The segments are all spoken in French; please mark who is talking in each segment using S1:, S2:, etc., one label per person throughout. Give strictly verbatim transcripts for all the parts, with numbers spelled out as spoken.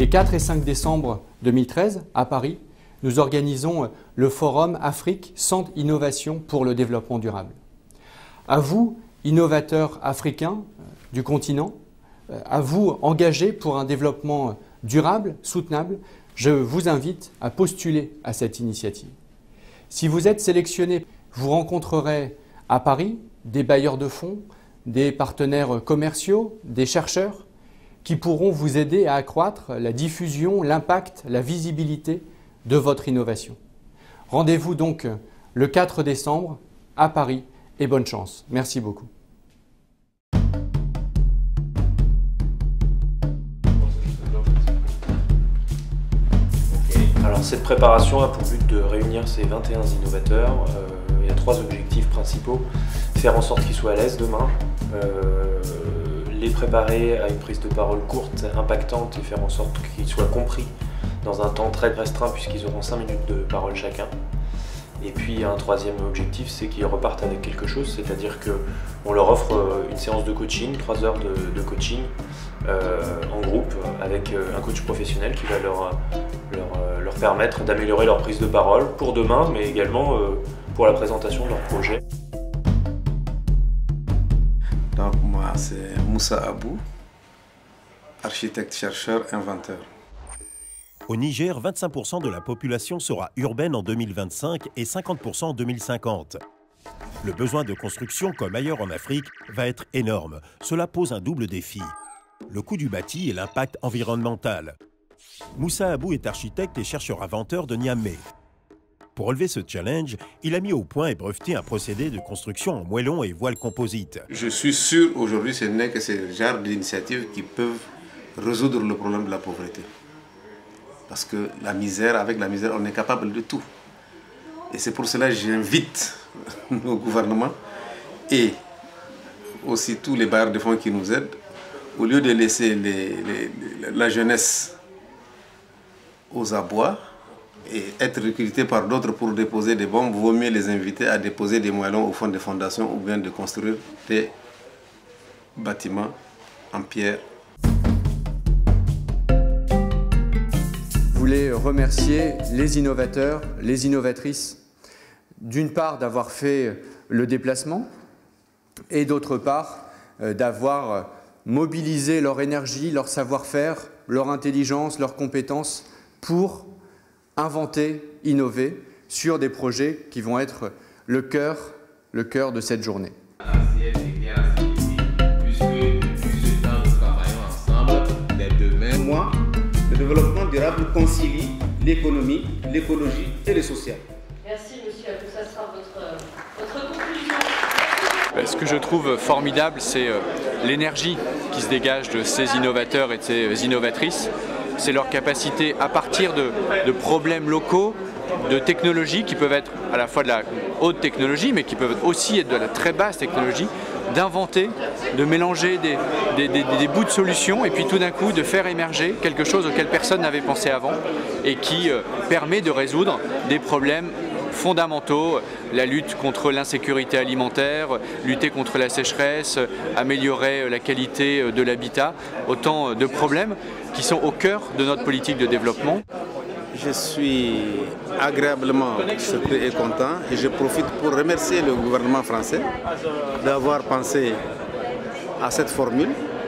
S1: Les quatre et cinq décembre deux mille treize, à Paris, nous organisons le Forum Afrique Centre Innovation pour le développement durable. À vous, innovateurs africains du continent, à vous engagés pour un développement durable, soutenable, je vous invite à postuler à cette initiative. Si vous êtes sélectionné, vous rencontrerez à Paris des bailleurs de fonds, des partenaires commerciaux, des chercheurs qui pourront vous aider à accroître la diffusion, l'impact, la visibilité de votre innovation. Rendez-vous donc le quatre décembre à Paris et bonne chance. Merci beaucoup.
S2: Alors cette préparation a pour but de réunir ces vingt et un innovateurs. Euh, il y a trois objectifs principaux. Faire en sorte qu'ils soient à l'aise demain, euh, les préparer à une prise de parole courte, impactante et faire en sorte qu'ils soient compris dans un temps très restreint puisqu'ils auront cinq minutes de parole chacun. Et puis un troisième objectif, c'est qu'ils repartent avec quelque chose, c'est-à-dire qu'on leur offre une séance de coaching, trois heures de, de coaching euh, en groupe avec un coach professionnel qui va leur, leur, leur permettre d'améliorer leur prise de parole pour demain, mais également euh, pour la présentation de leur projet.
S3: Donc moi c'est Moussa Abou, architecte, chercheur, inventeur.
S4: Au Niger, vingt-cinq pour cent de la population sera urbaine en deux mille vingt-cinq et cinquante pour cent en deux mille cinquante. Le besoin de construction, comme ailleurs en Afrique, va être énorme. Cela pose un double défi. Le coût du bâti et l'impact environnemental. Moussa Abou est architecte et chercheur-inventeur de Niamey. Pour relever ce challenge, il a mis au point et breveté un procédé de construction en moellon et voile composite.
S3: Je suis sûr aujourd'hui que ce n'est que ce genre d'initiatives qui peuvent résoudre le problème de la pauvreté. Parce que la misère, avec la misère, on est capable de tout. Et c'est pour cela que j'invite nos gouvernements et aussi tous les bailleurs de fonds qui nous aident, au lieu de laisser les, les, la jeunesse aux abois et être recrutés par d'autres pour déposer des bombes, vaut mieux les inviter à déposer des moellons au fond des fondations ou bien de construire des bâtiments en pierre.
S1: Je voulais remercier les innovateurs, les innovatrices, d'une part d'avoir fait le déplacement et d'autre part d'avoir mobilisé leur énergie, leur savoir-faire, leur intelligence, leurs compétences pour inventer, innover sur des projets qui vont être le cœur, le cœur de cette journée.
S5: Moi, le développement durable concilie l'économie, l'écologie et le social.
S6: Merci monsieur Abou, ça sera votre, votre conclusion.
S1: Ce que je trouve formidable, c'est l'énergie qui se dégage de ces innovateurs et de ces innovatrices. C'est leur capacité, à partir de, de problèmes locaux, de technologies qui peuvent être à la fois de la haute technologie, mais qui peuvent aussi être de la très basse technologie, d'inventer, de mélanger des, des, des, des bouts de solutions et puis tout d'un coup de faire émerger quelque chose auquel personne n'avait pensé avant et qui euh, permet de résoudre des problèmes fondamentaux, la lutte contre l'insécurité alimentaire, lutter contre la sécheresse, améliorer la qualité de l'habitat, autant de problèmes qui sont au cœur de notre politique de développement.
S5: Je suis agréablement surpris et content et je profite pour remercier le gouvernement français d'avoir pensé à cette formule.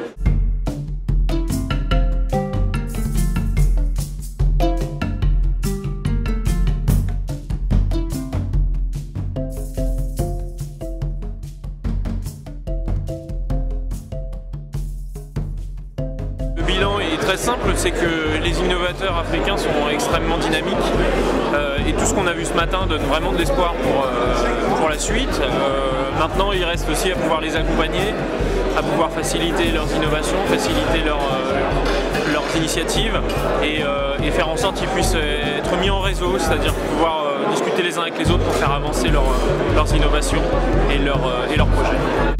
S2: Le bilan est très simple, c'est que les innovateurs africains sont extrêmement dynamiques euh, et tout ce qu'on a vu ce matin donne vraiment de l'espoir pour, euh, pour la suite. Euh, maintenant, il reste aussi à pouvoir les accompagner, à pouvoir faciliter leurs innovations, faciliter leur, euh, leurs initiatives et, euh, et faire en sorte qu'ils puissent être mis en réseau, c'est-à-dire pouvoir euh, discuter les uns avec les autres pour faire avancer leur, leurs innovations et leurs, euh, et leurs projets.